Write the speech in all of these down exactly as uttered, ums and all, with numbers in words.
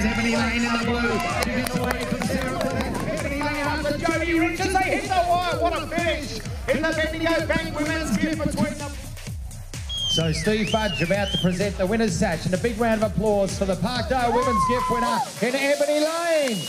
Ebony Lane in the blue. She gets away from Sarah Bennett. Ebony Lane after Jodie Richards. They hit the wire. What a finish in the Bendigo Bank Women's Gift between them. So Steve Fudge about to present the winner's sash, and a big round of applause for the Parkdale Women's Gift winner in Ebony Lane.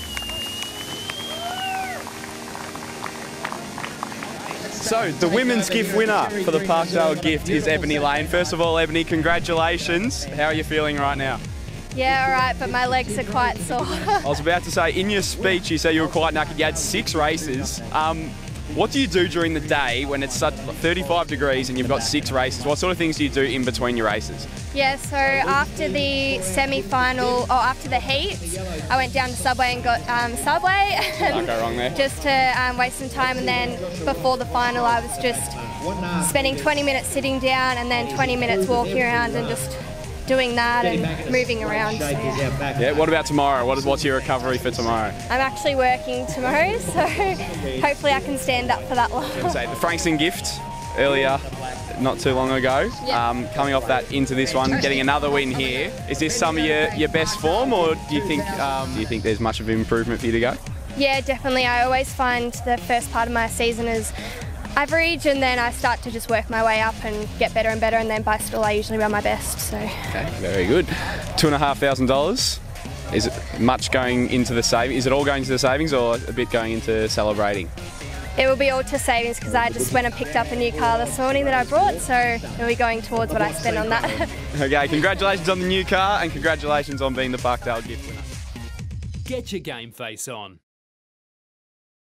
So, the women's gift winner for the Parkdale gift is Ebony Lane. First of all, Ebony, congratulations. How are you feeling right now? Yeah, all right, but my legs are quite sore. I was about to say, in your speech, you said you were quite knackered. You had six races. Um, what do you do during the day when it's such thirty-five degrees and you've got six races? What sort of things do you do in between your races? Yeah, so after the semi-final, or after the heat, I went down to Subway and got um, Subway. Can't go wrong there. Just to um, waste some time, and then before the final I was just spending twenty minutes sitting down and then twenty minutes walking around and just doing that and moving around. So, yeah. Yeah, what about tomorrow? What is, what's your recovery for tomorrow? I'm actually working tomorrow, so hopefully I can stand up for that long. Say the Frankston gift earlier, not too long ago. Yeah. Um, coming off that into this one, getting another win here. Is this some of your, your best form, or do you think um, do you think there's much of an improvement for you to go? Yeah, definitely. I always find the first part of my season is average, and then I start to just work my way up and get better and better, and then by still I usually run my best. So. Okay, very good. Two and a half thousand dollars. Is it much going into the savings? Is it all going to the savings, or a bit going into celebrating? It will be all to savings, because I just went and picked up a new car this morning that I brought, so it will be going towards what I spend on that. Okay, congratulations on the new car, and congratulations on being the Parkdale gift winner. Get your game face on.